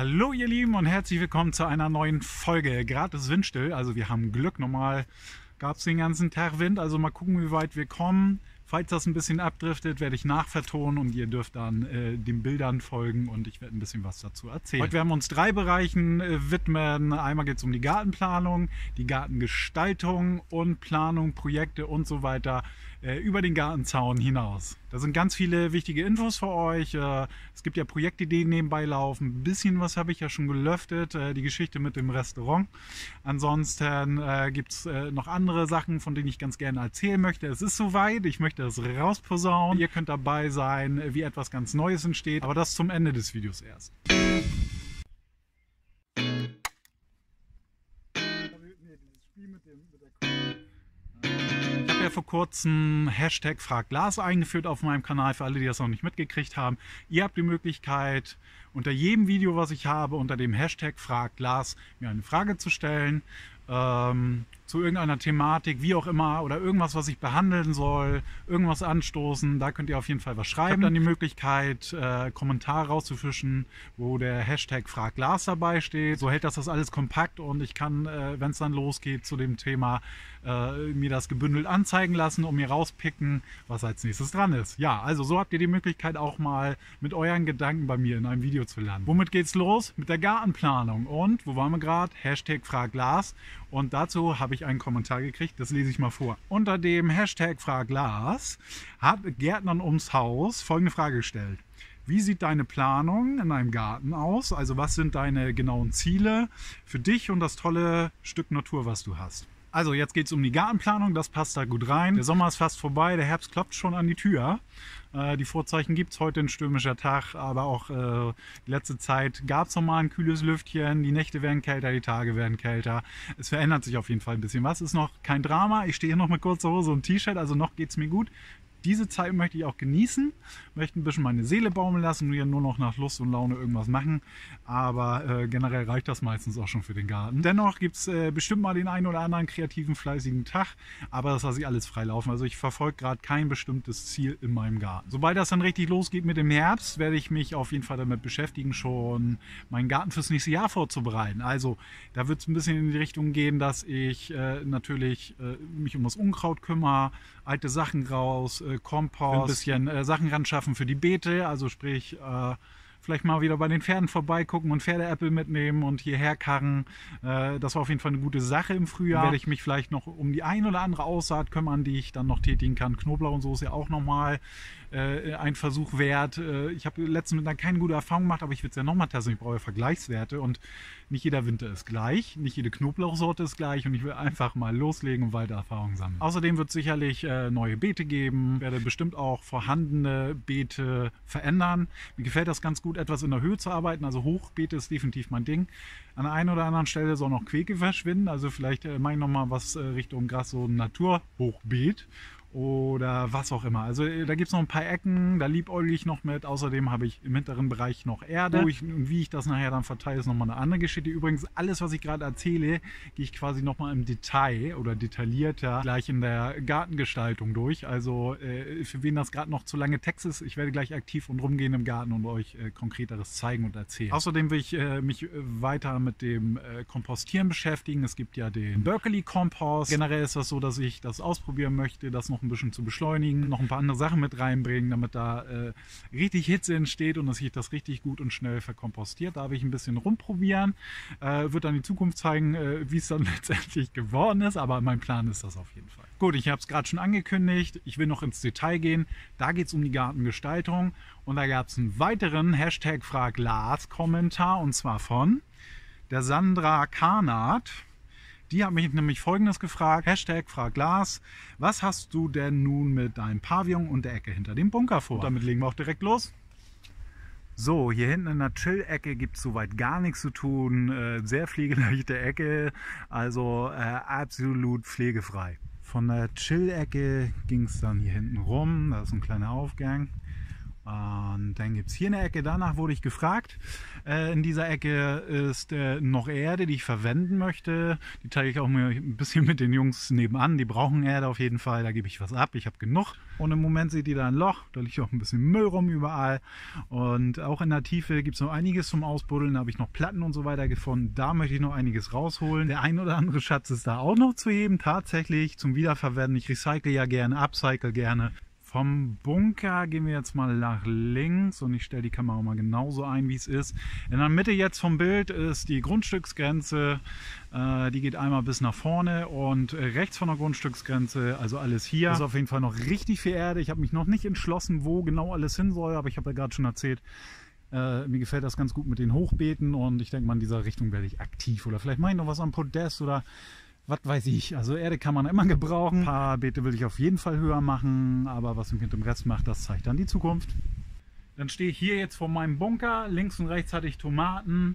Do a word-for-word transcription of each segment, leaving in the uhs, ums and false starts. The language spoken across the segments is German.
Hallo ihr Lieben und herzlich willkommen zu einer neuen Folge. Gerade ist windstill, also wir haben Glück. Normal gab es den ganzen Tag Wind, also mal gucken, wie weit wir kommen. Falls das ein bisschen abdriftet, werde ich nachvertonen und ihr dürft dann äh, den Bildern folgen und ich werde ein bisschen was dazu erzählen. Heute werden wir uns drei Bereichen äh, widmen. Einmal geht es um die Gartenplanung, die Gartengestaltung und Planung, Projekte und so weiter äh, über den Gartenzaun hinaus. Da sind ganz viele wichtige Infos für euch. Äh, es gibt ja Projektideen nebenbei laufen. Ein bisschen was habe ich ja schon gelüftet, äh, die Geschichte mit dem Restaurant. Ansonsten äh, gibt es äh, noch andere Sachen, von denen ich ganz gerne erzählen möchte. Es ist soweit, ich möchte das rausposaunen. Ihr könnt dabei sein, wie etwas ganz Neues entsteht, aber das zum Ende des Videos erst. Ich habe ja vor kurzem Hashtag FragLars eingeführt auf meinem Kanal, für alle, die das noch nicht mitgekriegt haben. Ihr habt die Möglichkeit, unter jedem Video, was ich habe, unter dem Hashtag FragLars mir eine Frage zu stellen. Ähm, zu irgendeiner Thematik, wie auch immer, oder irgendwas, was ich behandeln soll, irgendwas anstoßen, da könnt ihr auf jeden Fall was schreiben. Ich habe dann die Möglichkeit, äh, Kommentare rauszufischen, wo der Hashtag FragLars dabei steht. So hält das das alles kompakt und ich kann, äh, wenn es dann losgeht zu dem Thema, äh, mir das gebündelt anzeigen lassen und mir rauspicken, was als nächstes dran ist. Ja, also so habt ihr die Möglichkeit auch mal mit euren Gedanken bei mir in einem Video zu landen. Womit geht's los? Mit der Gartenplanung. Und, wo waren wir gerade? Hashtag FragLars. Und dazu habe ich einen Kommentar gekriegt, das lese ich mal vor. Unter dem Hashtag FragLars hat Gärtnern ums Haus folgende Frage gestellt. Wie sieht deine Planung in deinem Garten aus? Also was sind deine genauen Ziele für dich und das tolle Stück Natur, was du hast? Also jetzt geht es um die Gartenplanung, das passt da gut rein. Der Sommer ist fast vorbei, der Herbst klopft schon an die Tür. Äh, die Vorzeichen gibt es, heute ein stürmischer Tag, aber auch äh, die letzte Zeit gab es nochmal ein kühles Lüftchen. Die Nächte werden kälter, die Tage werden kälter. Es verändert sich auf jeden Fall ein bisschen was. Ist noch kein Drama, ich stehe hier noch mit kurzer Hose und T-Shirt, also noch geht es mir gut. Diese Zeit möchte ich auch genießen, möchte ein bisschen meine Seele baumeln lassen und hier nur noch nach Lust und Laune irgendwas machen. Aber äh, generell reicht das meistens auch schon für den Garten. Dennoch gibt es äh, bestimmt mal den einen oder anderen kreativen, fleißigen Tag, aber das lasse ich alles frei laufen. Also ich verfolge gerade kein bestimmtes Ziel in meinem Garten. Sobald das dann richtig losgeht mit dem Herbst, werde ich mich auf jeden Fall damit beschäftigen, schon meinen Garten fürs nächste Jahr vorzubereiten. Also da wird es ein bisschen in die Richtung gehen, dass ich äh, natürlich äh, mich um das Unkraut kümmere, alte Sachen raus, äh, Kompost, ein bisschen äh, Sachen ran schaffen für die Beete, also sprich äh, vielleicht mal wieder bei den Pferden vorbeigucken und Pferdeäpfel mitnehmen und hierher karren. Äh, das war auf jeden Fall eine gute Sache im Frühjahr. Dann werde ich mich vielleicht noch um die ein oder andere Aussaat kümmern, die ich dann noch tätigen kann. Knoblauch und so ist ja auch nochmal äh, ein Versuch wert. Äh, ich habe letztens mit einer keine gute Erfahrung gemacht, aber ich will es ja nochmal testen. Ich brauche ja Vergleichswerte und nicht jeder Winter ist gleich, nicht jede Knoblauchsorte ist gleich und ich will einfach mal loslegen und weiter Erfahrung sammeln. Außerdem wird es sicherlich äh, neue Beete geben. Ich werde bestimmt auch vorhandene Beete verändern. Mir gefällt das ganz gut, etwas in der Höhe zu arbeiten, also Hochbeete ist definitiv mein Ding. An der einen oder anderen Stelle soll noch Queke verschwinden, also vielleicht äh, mache ich nochmal was äh, Richtung Gras, so ein Naturhochbeet oder was auch immer. Also da gibt es noch ein paar Ecken, da liebäugel ich noch mit. Außerdem habe ich im hinteren Bereich noch Erde. Wo ich, und wie ich das nachher dann verteile, ist nochmal eine andere Geschichte. Übrigens, alles, was ich gerade erzähle, gehe ich quasi nochmal im Detail oder detaillierter gleich in der Gartengestaltung durch. Also äh, für wen das gerade noch zu lange Text ist, ich werde gleich aktiv und rumgehen im Garten und euch äh, Konkreteres zeigen und erzählen. Außerdem will ich äh, mich weiter mit dem äh, Kompostieren beschäftigen. Es gibt ja den Berkeley-Kompost. Generell ist das so, dass ich das ausprobieren möchte, das noch ein bisschen zu beschleunigen, noch ein paar andere Sachen mit reinbringen, damit da äh, richtig Hitze entsteht und dass sich das richtig gut und schnell verkompostiert. Da will ich ein bisschen rumprobieren. Äh, wird dann die Zukunft zeigen, äh, wie es dann letztendlich geworden ist, aber mein Plan ist das auf jeden Fall. Gut, ich habe es gerade schon angekündigt, ich will noch ins Detail gehen. Da geht es um die Gartengestaltung und da gab es einen weiteren Hashtag FragLars Kommentar und zwar von der Sandra Karnath. Die hat mich nämlich Folgendes gefragt, Hashtag FragLars, was hast du denn nun mit deinem Pavillon und der Ecke hinter dem Bunker vor? Und damit legen wir auch direkt los. So, hier hinten in der Chill-Ecke gibt es soweit gar nichts zu tun, äh, sehr pflegeleichte Ecke, also äh, absolut pflegefrei. Von der Chill-Ecke ging es dann hier hinten rum, da ist ein kleiner Aufgang Und dann gibt es hier eine Ecke, danach wurde ich gefragt. Äh, in dieser Ecke ist äh, noch Erde, die ich verwenden möchte. Die teile ich auch mir ein bisschen mit den Jungs nebenan. Die brauchen Erde auf jeden Fall, da gebe ich was ab. Ich habe genug. Und im Moment seht ihr da ein Loch, da liegt auch ein bisschen Müll rum überall. Und auch in der Tiefe gibt es noch einiges zum Ausbuddeln. Da habe ich noch Platten und so weiter gefunden. Da möchte ich noch einiges rausholen. Der ein oder andere Schatz ist da auch noch zu heben, tatsächlich zum Wiederverwenden. Ich recycle ja gerne, upcycle gerne. Vom Bunker gehen wir jetzt mal nach links und ich stelle die Kamera mal genauso ein, wie es ist. In der Mitte jetzt vom Bild ist die Grundstücksgrenze. Äh, die geht einmal bis nach vorne und rechts von der Grundstücksgrenze, also alles hier, ist auf jeden Fall noch richtig viel Erde. Ich habe mich noch nicht entschlossen, wo genau alles hin soll, aber ich habe ja gerade schon erzählt, äh, mir gefällt das ganz gut mit den Hochbeeten und ich denke mal, in dieser Richtung werde ich aktiv. Oder vielleicht mache ich noch was am Podest oder was weiß ich, also Erde kann man immer gebrauchen. Ein paar Beete will ich auf jeden Fall höher machen, aber was ich mit dem Rest mache, das zeigt dann die Zukunft. Dann stehe ich hier jetzt vor meinem Bunker. Links und rechts hatte ich Tomaten.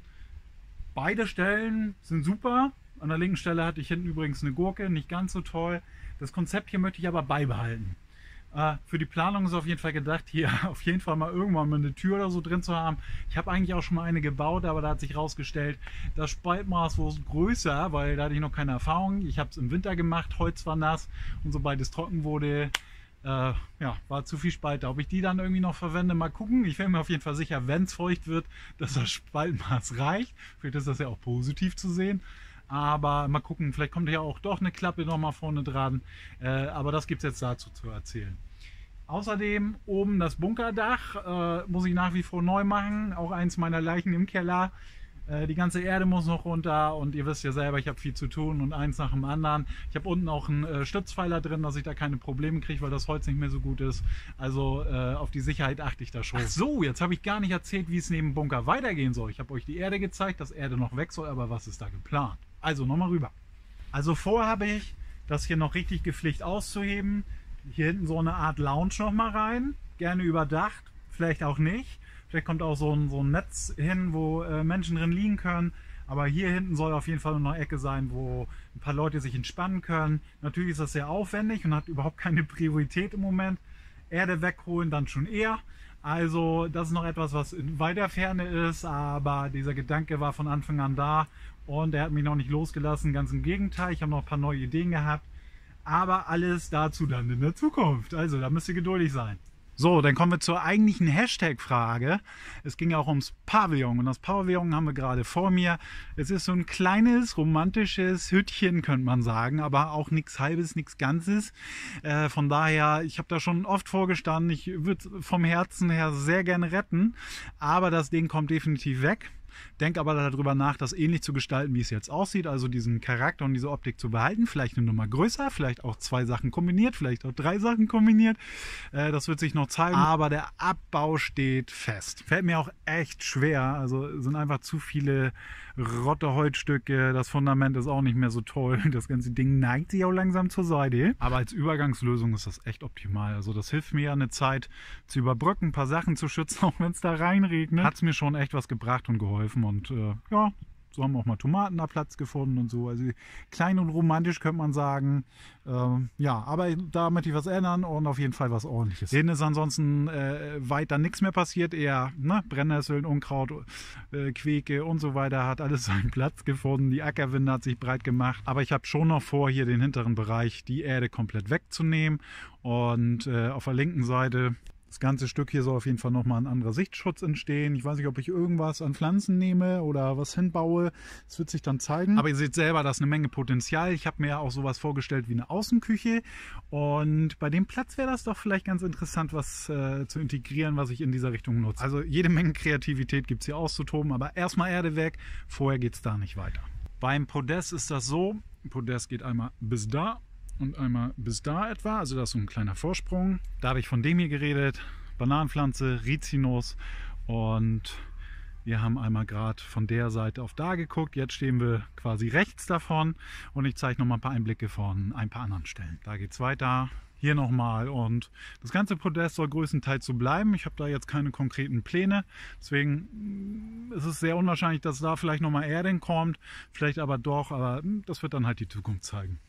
Beide Stellen sind super. An der linken Stelle hatte ich hinten übrigens eine Gurke, nicht ganz so toll. Das Konzept hier möchte ich aber beibehalten. Äh, für die Planung ist auf jeden Fall gedacht, hier auf jeden Fall mal irgendwann mal eine Tür oder so drin zu haben. Ich habe eigentlich auch schon mal eine gebaut, aber da hat sich herausgestellt, das Spaltmaß war größer, weil da hatte ich noch keine Erfahrung. Ich habe es im Winter gemacht, Holz war nass und sobald es trocken wurde, äh, ja, war zu viel Spalt da. Ob ich die dann irgendwie noch verwende, mal gucken. Ich wäre mir auf jeden Fall sicher, wenn es feucht wird, dass das Spaltmaß reicht. Vielleicht ist das ja auch positiv zu sehen. Aber mal gucken, vielleicht kommt ja auch doch eine Klappe noch mal vorne dran. Äh, aber das gibt es jetzt dazu zu erzählen. Außerdem oben das Bunkerdach äh, muss ich nach wie vor neu machen. Auch eins meiner Leichen im Keller. Äh, die ganze Erde muss noch runter und ihr wisst ja selber, ich habe viel zu tun und eins nach dem anderen. Ich habe unten auch einen äh, Stützpfeiler drin, dass ich da keine Probleme kriege, weil das Holz nicht mehr so gut ist. Also äh, auf die Sicherheit achte ich da schon. Ach so, jetzt habe ich gar nicht erzählt, wie es neben dem Bunker weitergehen soll. Ich habe euch die Erde gezeigt, dass Erde noch weg soll, aber was ist da geplant? Also nochmal rüber. Also vor habe ich, das hier noch richtig gepflegt auszuheben. Hier hinten so eine Art Lounge noch mal rein. Gerne überdacht, vielleicht auch nicht. Vielleicht kommt auch so ein, so ein Netz hin, wo äh, Menschen drin liegen können. Aber hier hinten soll auf jeden Fall noch eine Ecke sein, wo ein paar Leute sich entspannen können. Natürlich ist das sehr aufwendig und hat überhaupt keine Priorität im Moment. Erde wegholen dann schon eher. Also das ist noch etwas, was in weiter Ferne ist, aber dieser Gedanke war von Anfang an da und er hat mich noch nicht losgelassen. Ganz im Gegenteil, ich habe noch ein paar neue Ideen gehabt. Aber alles dazu dann in der Zukunft. Also da müsst ihr geduldig sein. So, dann kommen wir zur eigentlichen Hashtag-Frage. Es ging ja auch ums Pavillon und das Pavillon haben wir gerade vor mir. Es ist so ein kleines, romantisches Hüttchen, könnte man sagen, aber auch nichts Halbes, nichts Ganzes. Äh, von daher, ich habe da schon oft vorgestanden, ich würde vom Herzen her sehr gerne retten, aber das Ding kommt definitiv weg. Denke aber darüber nach, das ähnlich zu gestalten, wie es jetzt aussieht, also diesen Charakter und diese Optik zu behalten, vielleicht eine Nummer größer, vielleicht auch zwei Sachen kombiniert, vielleicht auch drei Sachen kombiniert, äh, das wird sich noch zeigen, aber der Abbau steht fest. Fällt mir auch echt schwer, also sind einfach zu viele rotte Holzstücke, das Fundament ist auch nicht mehr so toll, das ganze Ding neigt sich auch langsam zur Seite, aber als Übergangslösung ist das echt optimal, also das hilft mir ja eine Zeit zu überbrücken, ein paar Sachen zu schützen, auch wenn es da reinregnet, hat es mir schon echt was gebracht und geholfen. Und äh, ja, so haben auch mal Tomaten da Platz gefunden und so. Also klein und romantisch könnte man sagen. Ähm, ja, aber da möchte ich was ändern und auf jeden Fall was Ordentliches. Denen ist ansonsten äh, weiter nichts mehr passiert. Eher ne, Brennnesseln, Unkraut, äh, Queke und so weiter hat alles seinen Platz gefunden. Die Ackerwinde hat sich breit gemacht. Aber ich habe schon noch vor, hier den hinteren Bereich die Erde komplett wegzunehmen. Und äh, auf der linken Seite das ganze Stück hier soll auf jeden Fall nochmal ein anderer Sichtschutz entstehen. Ich weiß nicht, ob ich irgendwas an Pflanzen nehme oder was hinbaue. Das wird sich dann zeigen. Aber ihr seht selber, da ist eine Menge Potenzial. Ich habe mir ja auch sowas vorgestellt wie eine Außenküche. Und bei dem Platz wäre das doch vielleicht ganz interessant, was äh, zu integrieren, was ich in dieser Richtung nutze. Also jede Menge Kreativität gibt es hier auszutoben. Aber erstmal Erde weg. Vorher geht es da nicht weiter. Beim Podest ist das so. Podest geht einmal bis da und einmal bis da etwa, also das ist so ein kleiner Vorsprung. Da habe ich von dem hier geredet, Bananenpflanze, Rizinus und wir haben einmal gerade von der Seite auf da geguckt. Jetzt stehen wir quasi rechts davon und ich zeige noch mal ein paar Einblicke von ein paar anderen Stellen. Da geht es weiter, hier nochmal und das ganze Podest soll größtenteils so bleiben. Ich habe da jetzt keine konkreten Pläne, deswegen ist es sehr unwahrscheinlich, dass da vielleicht nochmal Erde kommt, vielleicht aber doch, aber das wird dann halt die Zukunft zeigen.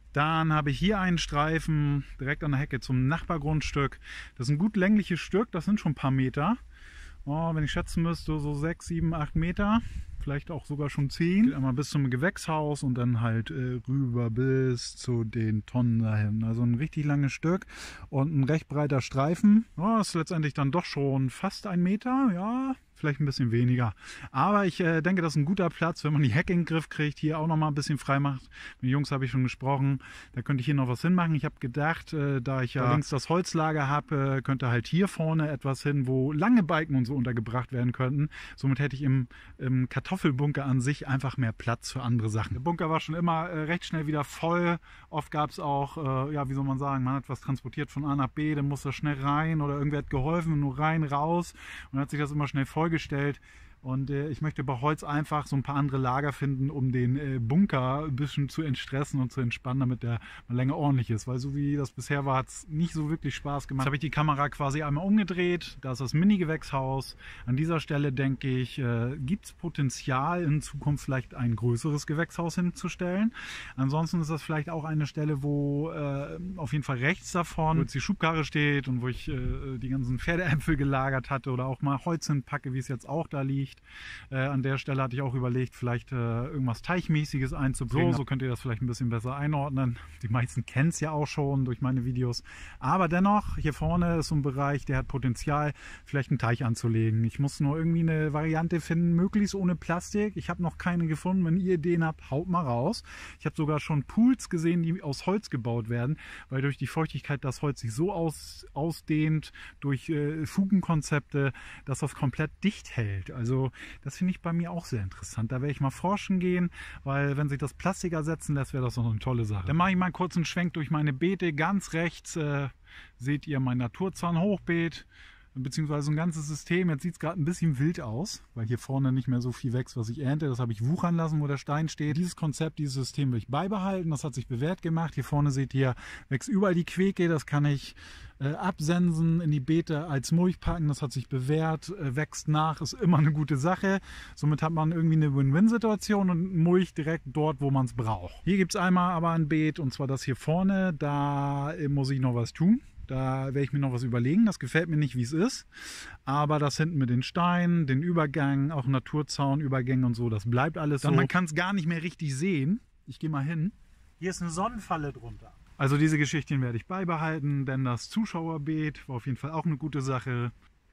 Dann habe ich hier einen Streifen direkt an der Hecke zum Nachbargrundstück. Das ist ein gut längliches Stück, das sind schon ein paar Meter. Oh, wenn ich schätzen müsste, so sechs, sieben, acht Meter. Vielleicht auch sogar schon zehn. Geht einmal bis zum Gewächshaus und dann halt äh, rüber bis zu den Tonnen dahin. Also ein richtig langes Stück und ein recht breiter Streifen. Oh, ist letztendlich dann doch schon fast ein Meter, ja. Vielleicht ein bisschen weniger. Aber ich äh, denke, das ist ein guter Platz, wenn man die Hecke in den Griff kriegt, hier auch noch mal ein bisschen frei macht. Mit den Jungs habe ich schon gesprochen, da könnte ich hier noch was hinmachen. Ich habe gedacht, äh, da ich ja links das Holzlager habe, äh, könnte halt hier vorne etwas hin, wo lange Balken und so untergebracht werden könnten. Somit hätte ich im, im Kartoffelbunker an sich einfach mehr Platz für andere Sachen. Der Bunker war schon immer äh, recht schnell wieder voll. Oft gab es auch, äh, ja, wie soll man sagen, man hat was transportiert von A nach B, dann muss das schnell rein oder irgendwer hat geholfen, nur rein, raus. Und dann hat sich das immer schnell voll gestellt. Und äh, ich möchte bei Holz einfach so ein paar andere Lager finden, um den äh, Bunker ein bisschen zu entstressen und zu entspannen, damit der mal länger ordentlich ist. Weil so wie das bisher war, hat es nicht so wirklich Spaß gemacht. Jetzt habe ich die Kamera quasi einmal umgedreht. Da ist das Mini-Gewächshaus. An dieser Stelle denke ich, äh, gibt es Potenzial, in Zukunft vielleicht ein größeres Gewächshaus hinzustellen. Ansonsten ist das vielleicht auch eine Stelle, wo äh, auf jeden Fall rechts davon, wo jetzt die Schubkarre steht und wo ich äh, die ganzen Pferdeäpfel gelagert hatte oder auch mal Holz hinpacke, wie es jetzt auch da liegt. Äh, an der Stelle hatte ich auch überlegt, vielleicht äh, irgendwas Teichmäßiges einzubringen. So, so könnt ihr das vielleicht ein bisschen besser einordnen. Die meisten kennen es ja auch schon durch meine Videos. Aber dennoch, hier vorne ist so ein Bereich, der hat Potenzial, vielleicht einen Teich anzulegen. Ich muss nur irgendwie eine Variante finden, möglichst ohne Plastik. Ich habe noch keine gefunden. Wenn ihr Ideen habt, haut mal raus. Ich habe sogar schon Pools gesehen, die aus Holz gebaut werden, weil durch die Feuchtigkeit das Holz sich so aus, ausdehnt, durch äh, Fugenkonzepte, dass das komplett dicht hält. Also das finde ich bei mir auch sehr interessant. Da werde ich mal forschen gehen, weil wenn sich das Plastik ersetzen lässt, wäre das noch eine tolle Sache. Dann mache ich mal einen kurzen Schwenk durch meine Beete. Ganz rechts äh, seht ihr mein Naturzaun-Hochbeet, beziehungsweise ein ganzes System. Jetzt sieht es gerade ein bisschen wild aus, weil hier vorne nicht mehr so viel wächst, was ich ernte. Das habe ich wuchern lassen, wo der Stein steht. Dieses Konzept, dieses System will ich beibehalten. Das hat sich bewährt gemacht. Hier vorne seht ihr, wächst überall die Queke. Das kann ich äh, absensen, in die Beete als Mulch packen. Das hat sich bewährt, äh, wächst nach, ist immer eine gute Sache. Somit hat man irgendwie eine Win-Win-Situation und Mulch direkt dort, wo man es braucht. Hier gibt es einmal aber ein Beet, und zwar das hier vorne. Da äh, muss ich noch was tun. Da werde ich mir noch was überlegen. Das gefällt mir nicht, wie es ist. Aber das hinten mit den Steinen, den Übergang, auch Naturzaunübergänge und so, das bleibt alles so. Man kann es gar nicht mehr richtig sehen. Ich gehe mal hin. Hier ist eine Sonnenfalle drunter. Also diese Geschichten werde ich beibehalten, denn das Zuschauerbeet war auf jeden Fall auch eine gute Sache.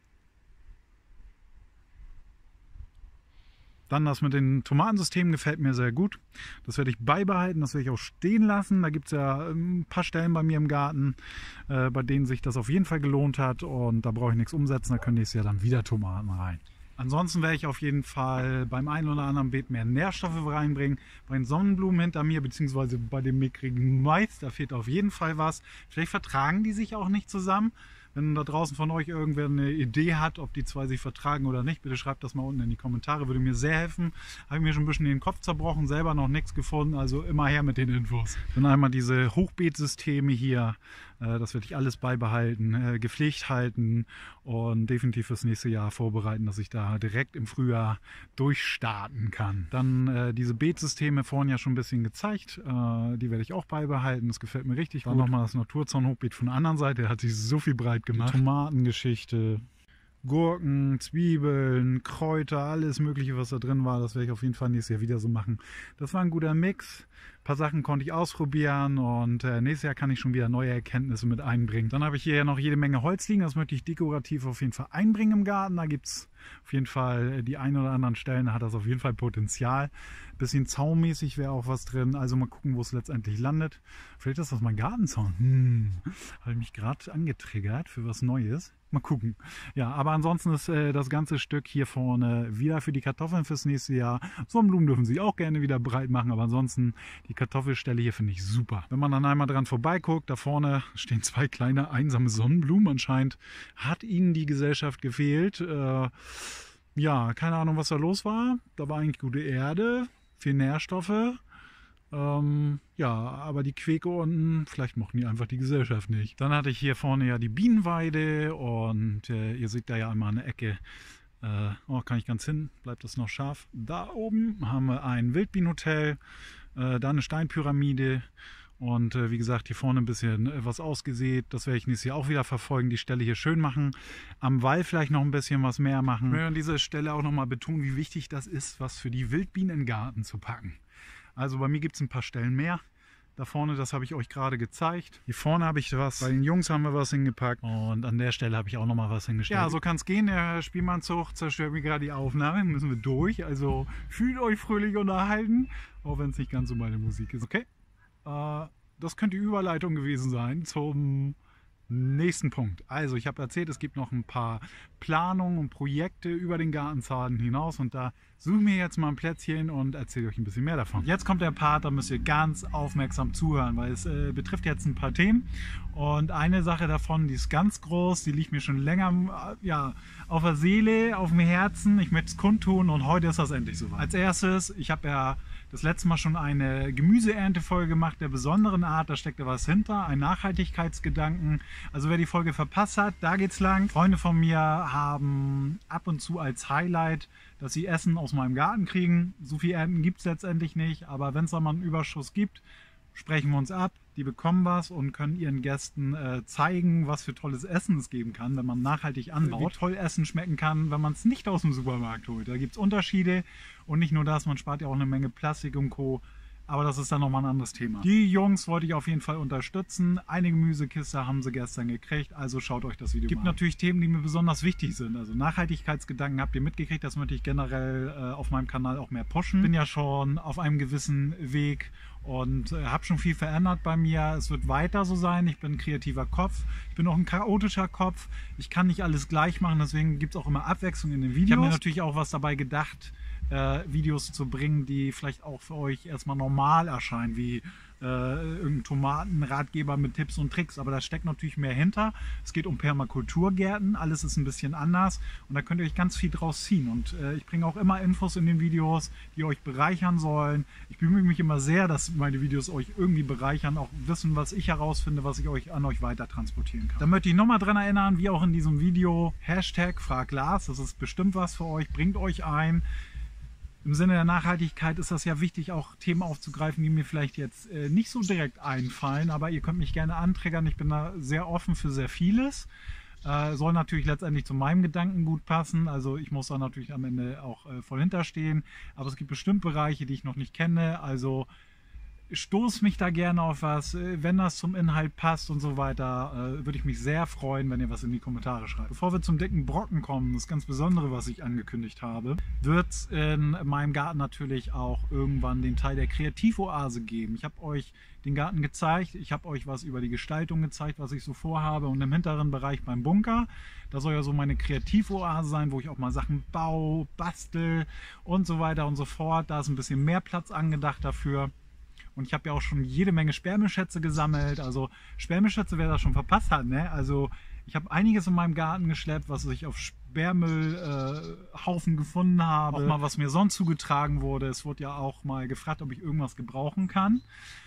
Dann das mit den Tomatensystemen gefällt mir sehr gut. Das werde ich beibehalten, das werde ich auch stehen lassen. Da gibt es ja ein paar Stellen bei mir im Garten, äh, bei denen sich das auf jeden Fall gelohnt hat. Und da brauche ich nichts umsetzen, da können nächstes Jahr dann wieder Tomaten rein. Ansonsten werde ich auf jeden Fall beim einen oder anderen Beet mehr Nährstoffe reinbringen. Bei den Sonnenblumen hinter mir, beziehungsweise bei dem mickrigen Mais, da fehlt auf jeden Fall was. Vielleicht vertragen die sich auch nicht zusammen. Wenn da draußen von euch irgendwer eine Idee hat, ob die zwei sich vertragen oder nicht, bitte schreibt das mal unten in die Kommentare, würde mir sehr helfen. Habe ich mir schon ein bisschen den Kopf zerbrochen, selber noch nichts gefunden, also immer her mit den Infos. Dann einmal diese Hochbeetsysteme hier, das werde ich alles beibehalten, gepflegt halten und definitiv fürs nächste Jahr vorbereiten, dass ich da direkt im Frühjahr durchstarten kann. Dann diese Beetsysteme vorhin ja schon ein bisschen gezeigt, die werde ich auch beibehalten, das gefällt mir richtig gut. Dann nochmal das Naturzaun-Hochbeet von der anderen Seite, der hat sich so viel breit gemacht. Die Tomatengeschichte, Gurken, Zwiebeln, Kräuter, alles mögliche, was da drin war, das werde ich auf jeden Fall nächstes Jahr wieder so machen. Das war ein guter Mix. Ein paar Sachen konnte ich ausprobieren und äh, nächstes Jahr kann ich schon wieder neue Erkenntnisse mit einbringen. Dann habe ich hier ja noch jede Menge Holz liegen, das möchte ich dekorativ auf jeden Fall einbringen im Garten. Da gibt es auf jeden Fall die ein oder anderen Stellen, da hat das auf jeden Fall Potenzial. Bisschen zaunmäßig wäre auch was drin, also mal gucken, wo es letztendlich landet. Vielleicht ist das mein Gartenzaun. Hm, habe ich mich gerade angetriggert für was Neues. Mal gucken. Ja, aber ansonsten ist äh, das ganze Stück hier vorne wieder für die Kartoffeln fürs nächste Jahr. Sonnenblumen dürfen sich auch gerne wieder breit machen, aber ansonsten die Kartoffelstelle hier finde ich super. Wenn man dann einmal dran vorbeiguckt, da vorne stehen zwei kleine einsame Sonnenblumen. Anscheinend hat ihnen die Gesellschaft gefehlt. Äh, ja, keine Ahnung, was da los war. Da war eigentlich gute Erde, viel Nährstoffe. Ähm, ja, aber die Queke unten, vielleicht mochten die einfach die Gesellschaft nicht. Dann hatte ich hier vorne ja die Bienenweide und äh, ihr seht da ja einmal eine Ecke. Äh, oh, kann ich ganz hin, bleibt das noch scharf. Da oben haben wir ein Wildbienenhotel, äh, da eine Steinpyramide Und äh, wie gesagt, hier vorne ein bisschen äh, was ausgesät. Das werde ich nächstes Jahr auch wieder verfolgen. Die Stelle hier schön machen. Am Wall vielleicht noch ein bisschen was mehr machen. Ich will an dieser Stelle auch nochmal betonen, wie wichtig das ist, was für die Wildbienen in den Garten zu packen. Also bei mir gibt es ein paar Stellen mehr. Da vorne, das habe ich euch gerade gezeigt. Hier vorne habe ich was. Bei den Jungs haben wir was hingepackt. Und an der Stelle habe ich auch nochmal was hingestellt. Ja, so kann es gehen. Der Spielmannzug zerstört mir gerade die Aufnahme. Müssen wir durch. Also fühlt euch fröhlich unterhalten. Auch wenn es nicht ganz so meine Musik ist. Okay? Äh, das könnte die Überleitung gewesen sein zum nächsten Punkt. Also ich habe erzählt, es gibt noch ein paar Planungen und Projekte über den Gartenzaun hinaus und da suche ich mir jetzt mal ein Plätzchen und erzähle euch ein bisschen mehr davon. Jetzt kommt der Part, da müsst ihr ganz aufmerksam zuhören, weil es äh, betrifft jetzt ein paar Themen und eine Sache davon, die ist ganz groß, die liegt mir schon länger äh, ja, auf der Seele, auf dem Herzen. Ich möchte es kundtun und heute ist das endlich soweit. Als erstes, ich habe ja das letzte Mal schon eine Gemüseerntefolge gemacht, der besonderen Art, da steckt da was hinter, ein Nachhaltigkeitsgedanken. Also wer die Folge verpasst hat, da geht's lang. Freunde von mir haben ab und zu als Highlight, dass sie Essen aus meinem Garten kriegen. So viel Ernten gibt es letztendlich nicht, aber wenn es da mal einen Überschuss gibt, sprechen wir uns ab, die bekommen was und können ihren Gästen äh, zeigen, was für tolles Essen es geben kann, wenn man nachhaltig anbaut. Wie toll Essen schmecken kann, wenn man es nicht aus dem Supermarkt holt. Da gibt es Unterschiede und nicht nur das, man spart ja auch eine Menge Plastik und Co. Aber das ist dann nochmal ein anderes Thema. Die Jungs wollte ich auf jeden Fall unterstützen. Eine Gemüsekiste haben sie gestern gekriegt, also schaut euch das Video an. Es gibt natürlich Themen, die mir besonders wichtig sind. Also Nachhaltigkeitsgedanken habt ihr mitgekriegt, das möchte ich generell äh, auf meinem Kanal auch mehr pushen. Ich bin ja schon auf einem gewissen Weg und äh, habe schon viel verändert bei mir. Es wird weiter so sein. Ich bin ein kreativer Kopf. Ich bin auch ein chaotischer Kopf. Ich kann nicht alles gleich machen, deswegen gibt es auch immer Abwechslung in den Videos. Ich habe mir natürlich auch was dabei gedacht, Äh, Videos zu bringen, die vielleicht auch für euch erstmal normal erscheinen, wie äh, irgendein Tomatenratgeber mit Tipps und Tricks, aber da steckt natürlich mehr hinter. Es geht um Permakulturgärten, alles ist ein bisschen anders und da könnt ihr euch ganz viel draus ziehen und äh, ich bringe auch immer Infos in den Videos, die euch bereichern sollen. Ich bemühe mich immer sehr, dass meine Videos euch irgendwie bereichern, auch wissen, was ich herausfinde, was ich euch an euch weiter transportieren kann. Da möchte ich nochmal dran erinnern, wie auch in diesem Video, Hashtag Frag Lars, das ist bestimmt was für euch, bringt euch ein. Im Sinne der Nachhaltigkeit ist das ja wichtig, auch Themen aufzugreifen, die mir vielleicht jetzt äh, nicht so direkt einfallen, aber ihr könnt mich gerne antriggern. Ich bin da sehr offen für sehr vieles. Äh, soll natürlich letztendlich zu meinem Gedanken gut passen. Also ich muss da natürlich am Ende auch äh, voll hinterstehen. Aber es gibt bestimmt Bereiche, die ich noch nicht kenne. Also stoß mich da gerne auf was, wenn das zum Inhalt passt und so weiter, äh, würde ich mich sehr freuen, wenn ihr was in die Kommentare schreibt. Bevor wir zum dicken Brocken kommen, das ganz Besondere, was ich angekündigt habe, wird es in meinem Garten natürlich auch irgendwann den Teil der Kreativoase geben. Ich habe euch den Garten gezeigt, ich habe euch was über die Gestaltung gezeigt, was ich so vorhabe und im hinteren Bereich beim Bunker, da soll ja so meine Kreativoase sein, wo ich auch mal Sachen baue, bastel und so weiter und so fort. Da ist ein bisschen mehr Platz angedacht dafür. Und ich habe ja auch schon jede Menge Sperrmüllschätze gesammelt. Also Sperrmüllschätze, wer das schon verpasst hat, ne? Also ich habe einiges in meinem Garten geschleppt, was ich auf Sperrmüllhaufen äh, gefunden habe. Auch mal, was mir sonst zugetragen wurde. Es wurde ja auch mal gefragt, ob ich irgendwas gebrauchen kann.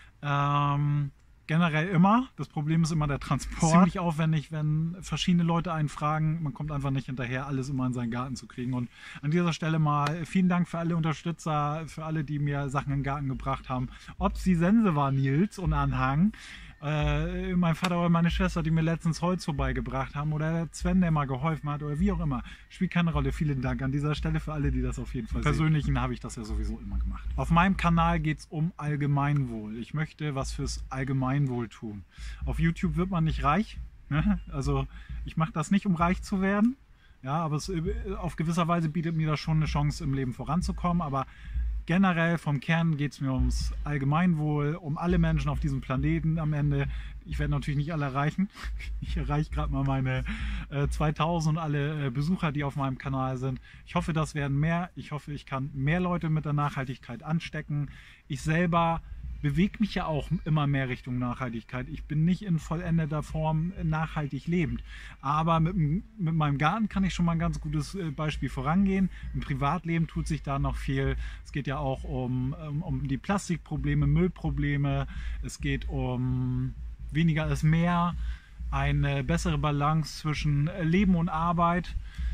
Ähm, generell immer. Das Problem ist immer der Transport. Ziemlich aufwendig, wenn verschiedene Leute einen fragen. Man kommt einfach nicht hinterher, alles immer in seinen Garten zu kriegen. Und an dieser Stelle mal vielen Dank für alle Unterstützer, für alle, die mir Sachen in den Garten gebracht haben. Ob es die Sense war, Nils und Anhang, äh, mein Vater oder meine Schwester, die mir letztens Holz vorbeigebracht haben, oder der Sven, der mal geholfen hat, oder wie auch immer. Spielt keine Rolle. Vielen Dank an dieser Stelle für alle, die das auf jeden Fall sehen. Im Persönlichen habe ich das ja sowieso immer gemacht. Auf meinem Kanal geht es um Allgemeinwohl. Ich möchte was fürs Allgemeinwohl tun. Auf YouTube wird man nicht reich. Ne? Also ich mache das nicht, um reich zu werden. Ja, aber es, auf gewisser Weise bietet mir das schon eine Chance, im Leben voranzukommen. Aber generell vom Kern geht es mir ums Allgemeinwohl, um alle Menschen auf diesem Planeten am Ende. Ich werde natürlich nicht alle erreichen. Ich erreiche gerade mal meine äh, zweitausend und alle äh, Besucher, die auf meinem Kanal sind. Ich hoffe, das werden mehr. Ich hoffe, ich kann mehr Leute mit der Nachhaltigkeit anstecken. Ich selber bewege mich ja auch immer mehr Richtung Nachhaltigkeit. Ich bin nicht in vollendeter Form nachhaltig lebend. Aber mit, mit meinem Garten kann ich schon mal ein ganz gutes Beispiel vorangehen. Im Privatleben tut sich da noch viel. Es geht ja auch um, um, um die Plastikprobleme, Müllprobleme. Es geht um weniger ist mehr, eine bessere Balance zwischen Leben und Arbeit.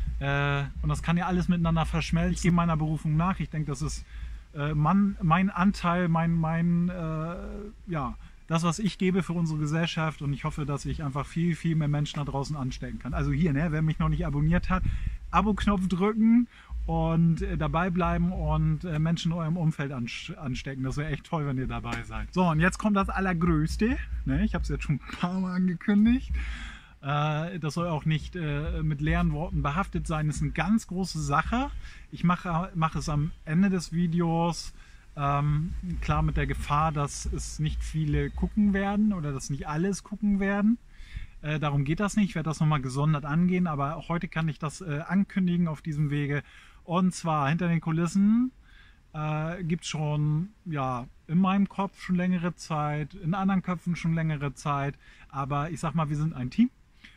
Und das kann ja alles miteinander verschmelzen. Ich gehe meiner Berufung nach. Ich denke, das ist Mann, mein Anteil, mein, mein, äh, ja, das, was ich gebe für unsere Gesellschaft, und ich hoffe, dass ich einfach viel, viel mehr Menschen da draußen anstecken kann. Also hier, ne, wer mich noch nicht abonniert hat, Abo-Knopf drücken und äh, dabei bleiben und äh, Menschen in eurem Umfeld anstecken. Das wäre echt toll, wenn ihr dabei seid. So, und jetzt kommt das Allergrößte. Ne, ich habe es jetzt schon ein paar Mal angekündigt. Äh, das soll auch nicht äh, mit leeren Worten behaftet sein. Das ist eine ganz große Sache. Ich mache, mache es am Ende des Videos. Ähm, klar mit der Gefahr, dass es nicht viele gucken werden oder dass nicht alles gucken werden. Äh, darum geht das nicht. Ich werde das nochmal gesondert angehen, aber heute kann ich das äh, ankündigen auf diesem Wege. Und zwar hinter den Kulissen äh, gibt es schon, ja, in meinem Kopf schon längere Zeit, in anderen Köpfen schon längere Zeit, aber ich sag mal, wir sind ein Team.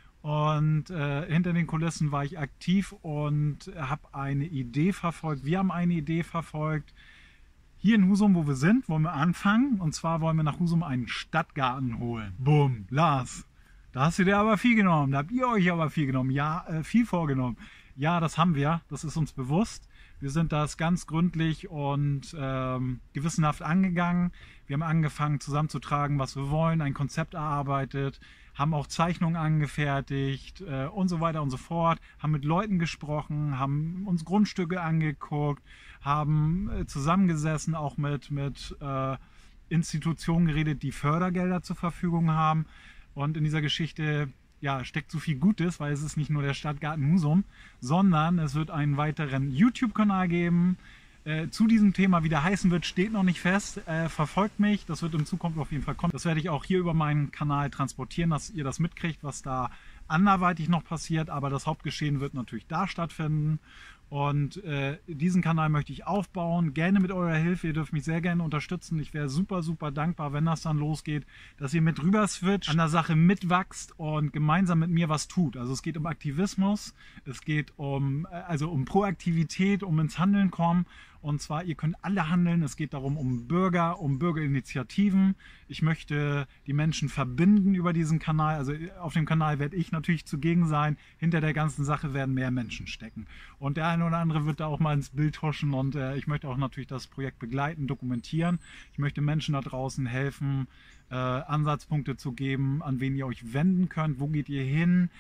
Und äh, hinter den Kulissen war ich aktiv und habe eine Idee verfolgt. Wir haben eine Idee verfolgt. Hier in Husum, wo wir sind, wollen wir anfangen. Und zwar wollen wir nach Husum einen Stadtgarten holen. Bumm, Lars, da hast du dir aber viel genommen. Da habt ihr euch aber viel genommen. Ja, äh, viel vorgenommen. Ja, das haben wir. Das ist uns bewusst. Wir sind das ganz gründlich und ähm, gewissenhaft angegangen. Wir haben angefangen zusammenzutragen, was wir wollen, ein Konzept erarbeitet, haben auch Zeichnungen angefertigt äh, und so weiter und so fort, haben mit Leuten gesprochen, haben uns Grundstücke angeguckt, haben äh, zusammengesessen, auch mit, mit äh, Institutionen geredet, die Fördergelder zur Verfügung haben. Und in dieser Geschichte ja, steckt so viel Gutes, weil es ist nicht nur der Stadtgarten Husum, sondern es wird einen weiteren YouTube-Kanal geben. Äh, zu diesem Thema, wie der heißen wird, steht noch nicht fest. Äh, verfolgt mich, das wird in Zukunft auf jeden Fall kommen. Das werde ich auch hier über meinen Kanal transportieren, dass ihr das mitkriegt, was da anderweitig noch passiert. Aber das Hauptgeschehen wird natürlich da stattfinden. Und äh, diesen Kanal möchte ich aufbauen, gerne mit eurer Hilfe. Ihr dürft mich sehr gerne unterstützen. Ich wäre super, super dankbar, wenn das dann losgeht, dass ihr mit rüber switcht, an der Sache mitwachst und gemeinsam mit mir was tut. Also es geht um Aktivismus, es geht um, also um Proaktivität, um ins Handeln kommen. Und zwar, ihr könnt alle handeln. Es geht darum, um Bürger, um Bürgerinitiativen. Ich möchte die Menschen verbinden über diesen Kanal. Also auf dem Kanal werde ich natürlich zugegen sein. Hinter der ganzen Sache werden mehr Menschen stecken. Und der eine oder andere wird da auch mal ins Bild huschen. Und äh, ich möchte auch natürlich das Projekt begleiten, dokumentieren. Ich möchte Menschen da draußen helfen, äh, Ansatzpunkte zu geben, an wen ihr euch wenden könnt. Wo geht ihr hin?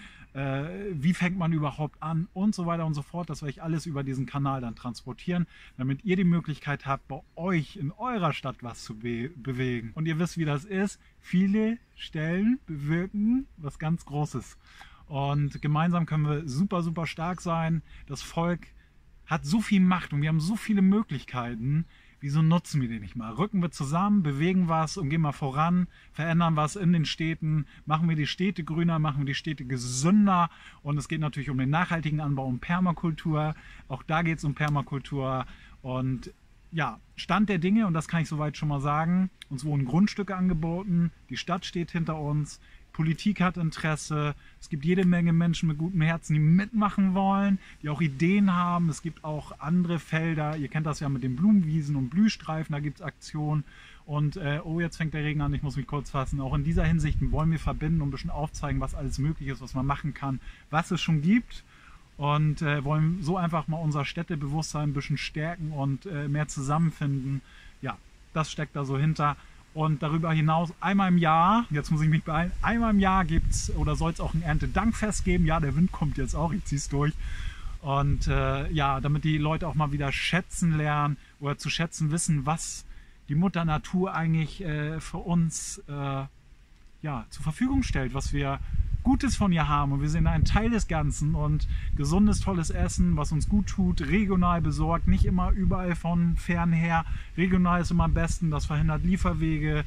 Wie fängt man überhaupt an und so weiter und so fort. Das werde ich alles über diesen Kanal dann transportieren, damit ihr die Möglichkeit habt, bei euch in eurer Stadt was zu be bewegen. Und ihr wisst, wie das ist. Viele Stellen bewirken was ganz Großes. Und gemeinsam können wir super, super stark sein. Das Volk hat so viel Macht und wir haben so viele Möglichkeiten. Wieso nutzen wir die nicht mal? Rücken wir zusammen, bewegen was und gehen mal voran, verändern was in den Städten, machen wir die Städte grüner, machen wir die Städte gesünder. Und es geht natürlich um den nachhaltigen Anbau, um Permakultur. Auch da geht es um Permakultur. Und ja, Stand der Dinge, und das kann ich soweit schon mal sagen, uns wurden Grundstücke angeboten, die Stadt steht hinter uns. Politik hat Interesse, es gibt jede Menge Menschen mit gutem Herzen, die mitmachen wollen, die auch Ideen haben. Es gibt auch andere Felder, ihr kennt das ja mit den Blumenwiesen und Blühstreifen, da gibt es Aktionen. Und äh, oh, jetzt fängt der Regen an, ich muss mich kurz fassen. Auch in dieser Hinsicht wollen wir verbinden und ein bisschen aufzeigen, was alles möglich ist, was man machen kann, was es schon gibt. Und äh, wollen so einfach mal unser Städtebewusstsein ein bisschen stärken und äh, mehr zusammenfinden. Ja, das steckt da so hinter. Und darüber hinaus einmal im Jahr, jetzt muss ich mich beeilen, einmal im Jahr gibt es oder soll es auch ein Erntedankfest geben. Ja, der Wind kommt jetzt auch, ich ziehe es durch. Und äh, ja, damit die Leute auch mal wieder schätzen lernen oder zu schätzen wissen, was die Mutter Natur eigentlich äh, für uns äh, ja, zur Verfügung stellt, was wir Gutes von ihr haben. Und wir sind ein Teil des Ganzen und gesundes, tolles Essen, was uns gut tut, regional besorgt, nicht immer überall von fernher. Regional ist immer am besten, das verhindert Lieferwege.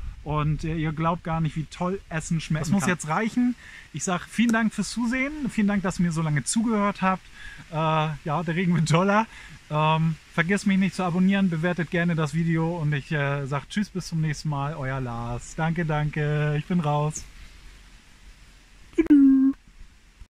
Und äh, ihr glaubt gar nicht, wie toll Essen schmeckt. Das muss jetzt reichen. Ich sage vielen Dank fürs Zusehen. Vielen Dank, dass ihr mir so lange zugehört habt. Äh, ja, der Regen wird doller. Ähm, vergesst mich nicht zu abonnieren, bewertet gerne das Video und ich äh, sage Tschüss, bis zum nächsten Mal. Euer Lars. Danke, danke. Ich bin raus.